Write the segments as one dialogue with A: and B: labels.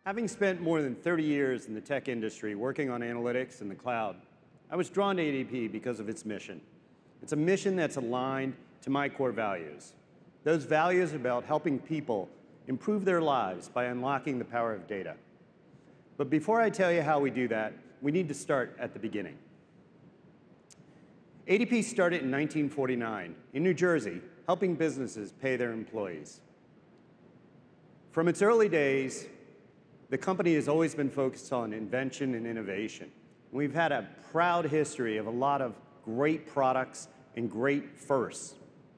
A: Having spent more than 30 years in the tech industry working on analytics in the cloud, I was drawn to ADP because of its mission. It's a mission that's aligned to my core values. Those values are about helping people improve their lives by unlocking the power of data. But before I tell you how we do that, we need to start at the beginning. ADP started in 1949 in New Jersey, helping businesses pay their employees. From its early days, the company has always been focused on invention and innovation. We've had a proud history of a lot of great products and great firsts.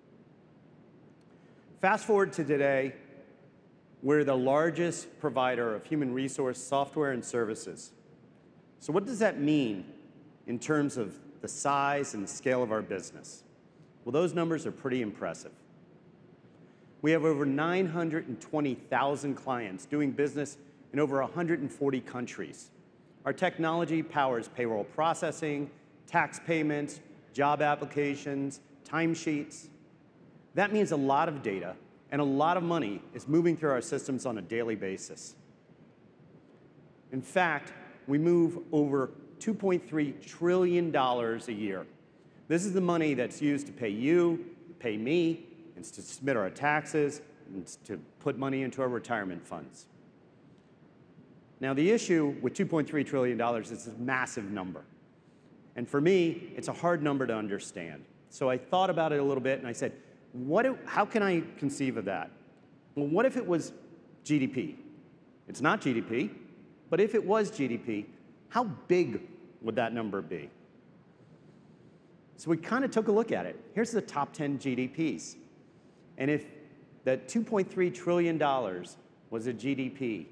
A: Fast forward to today, we're the largest provider of human resource software and services. So what does that mean in terms of the size and scale of our business? Well, those numbers are pretty impressive. We have over 920,000 clients doing business in over 140 countries. Our technology powers payroll processing, tax payments, job applications, timesheets. That means a lot of data and a lot of money is moving through our systems on a daily basis. In fact, we move over $2.3 trillion a year. This is the money that's used to pay you, pay me, and to submit our taxes, and to put money into our retirement funds. Now, the issue with $2.3 trillion is it's a massive number. And for me, it's a hard number to understand. So I thought about it a little bit, and I said, how can I conceive of that? Well, what if it was GDP? It's not GDP, but if it was GDP, how big would that number be? So we kind of took a look at it. Here's the top 10 GDPs. And if that $2.3 trillion was a GDP,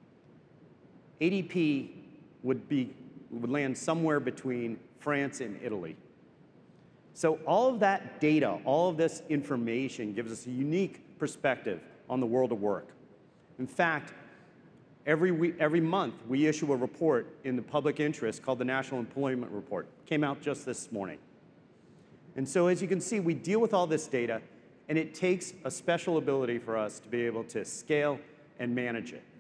A: ADP would land somewhere between France and Italy. So all of that data, all of this information gives us a unique perspective on the world of work. In fact, every month we issue a report in the public interest called the National Employment Report. Came out just this morning. And so as you can see, we deal with all this data, and it takes a special ability for us to be able to scale and manage it.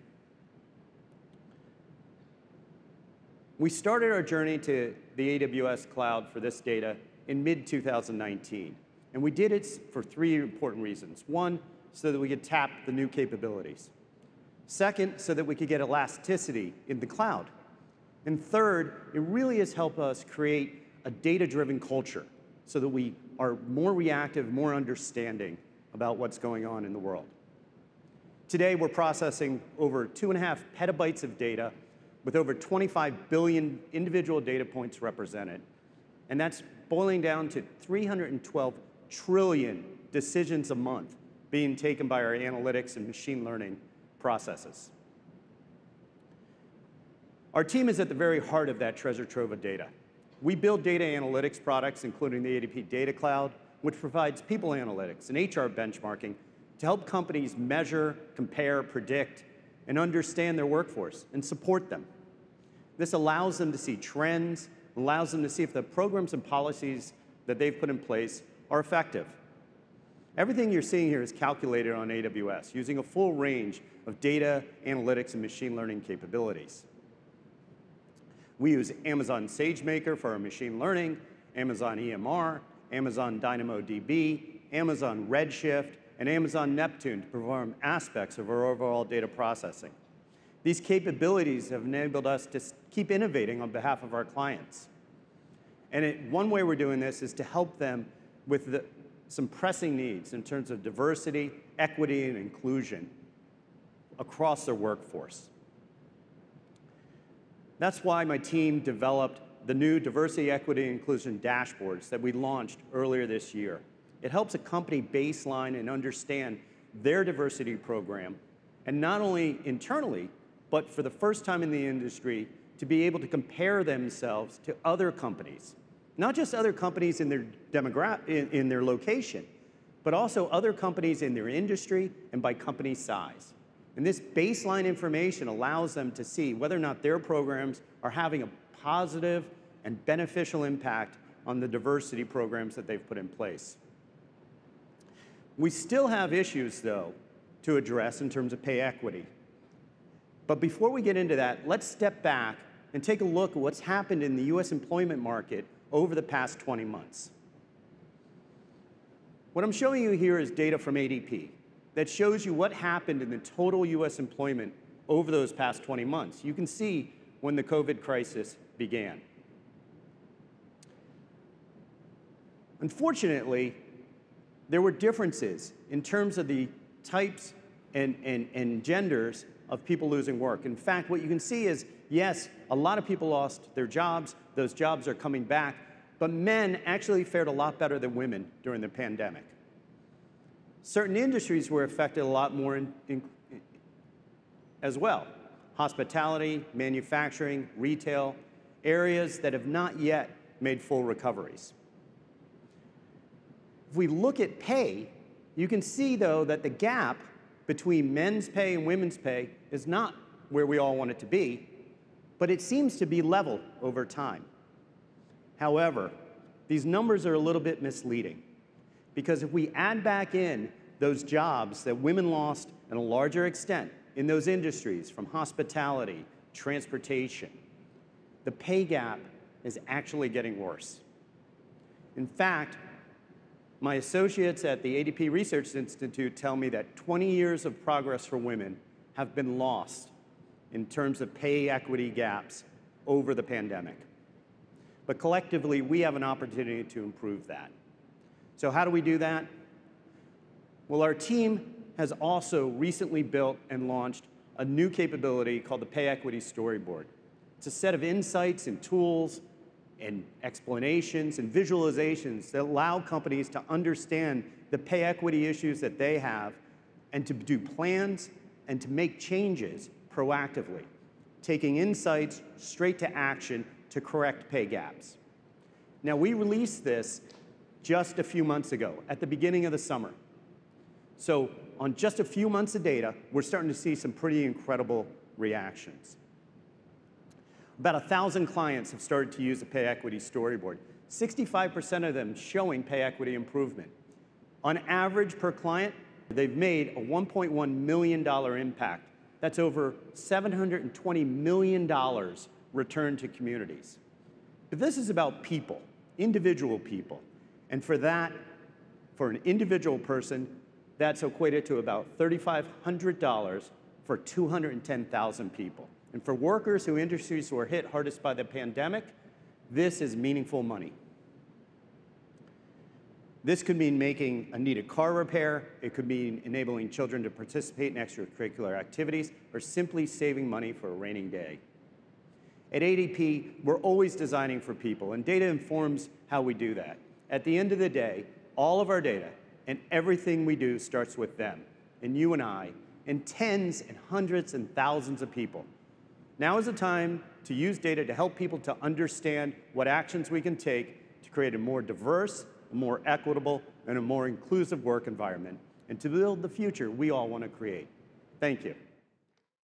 A: We started our journey to the AWS cloud for this data in mid-2019. And we did it for three important reasons. One, so that we could tap the new capabilities. Second, so that we could get elasticity in the cloud. And third, it really has helped us create a data-driven culture so that we are more reactive, more understanding about what's going on in the world. Today, we're processing over 2.5 petabytes of data with over 25 billion individual data points represented. And that's boiling down to 312 trillion decisions a month being taken by our analytics and machine learning processes. Our team is at the very heart of that treasure trove of data. We build data analytics products, including the ADP Data Cloud, which provides people analytics and HR benchmarking to help companies measure, compare, predict, and understand their workforce and support them. This allows them to see trends, allows them to see if the programs and policies that they've put in place are effective. Everything you're seeing here is calculated on AWS using a full range of data, analytics, and machine learning capabilities. We use Amazon SageMaker for our machine learning, Amazon EMR, Amazon DynamoDB, Amazon Redshift, and Amazon Neptune to perform aspects of our overall data processing. These capabilities have enabled us to keep innovating on behalf of our clients. And one way we're doing this is to help them with some pressing needs in terms of diversity, equity, and inclusion across their workforce. That's why my team developed the new diversity, equity, and inclusion dashboards that we launched earlier this year. It helps a company baseline and understand their diversity program, and not only internally, but for the first time in the industry, to be able to compare themselves to other companies. Not just other companies in their location, but also other companies in their industry and by company size. And this baseline information allows them to see whether or not their programs are having a positive and beneficial impact on the diversity programs that they've put in place. We still have issues, though, to address in terms of pay equity. But before we get into that, let's step back and take a look at what's happened in the US employment market over the past 20 months. What I'm showing you here is data from ADP that shows you what happened in the total US employment over those past 20 months. You can see when the COVID crisis began. Unfortunately, there were differences in terms of the types and genders of people losing work. In fact, what you can see is, yes, a lot of people lost their jobs. Those jobs are coming back. But men actually fared a lot better than women during the pandemic. Certain industries were affected a lot more as well. Hospitality, manufacturing, retail, areas that have not yet made full recoveries. If we look at pay, you can see, though, that the gap between men's pay and women's pay is not where we all want it to be, but it seems to be level over time. However, these numbers are a little bit misleading, because if we add back in those jobs that women lost in a larger extent in those industries, from hospitality, transportation, the pay gap is actually getting worse. In fact, my associates at the ADP Research Institute tell me that 20 years of progress for women have been lost in terms of pay equity gaps over the pandemic. But collectively, we have an opportunity to improve that. So how do we do that? Well, our team has also recently built and launched a new capability called the Pay Equity Storyboard. It's a set of insights and tools and explanations and visualizations that allow companies to understand the pay equity issues that they have and to do plans and to make changes proactively, taking insights straight to action to correct pay gaps. Now, we released this just a few months ago, at the beginning of the summer. So on just a few months of data, we're starting to see some pretty incredible reactions. About 1,000 clients have started to use the Pay Equity Storyboard, 65% of them showing pay equity improvement. On average per client, they've made a $1.1 million impact. That's over $720 million returned to communities. But this is about people, individual people. And for that, for an individual person, that's equated to about $3,500 for 210,000 people. And for workers who industries who are hit hardest by the pandemic, this is meaningful money. This could mean making a needed car repair, it could mean enabling children to participate in extracurricular activities, or simply saving money for a rainy day. At ADP, we're always designing for people, and data informs how we do that. At the end of the day, all of our data and everything we do starts with them, and you and I, and tens and hundreds and thousands of people. Now is the time to use data to help people to understand what actions we can take to create a more diverse, a more equitable, and a more inclusive work environment, and to build the future we all want to create. Thank you.